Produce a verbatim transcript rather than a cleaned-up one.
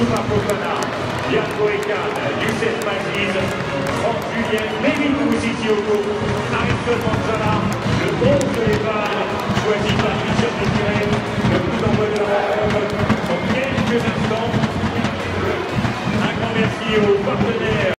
Christopher Fofana, Yann Boekan, Youssef Maziz, Franck Julien, Mévin Moussi-Tioko, Ariston Manzala, le onze de départ, choisi par Richard Desiré, le coup d'envoi de la rencontre dans quelques instants. Un grand merci aux partenaires.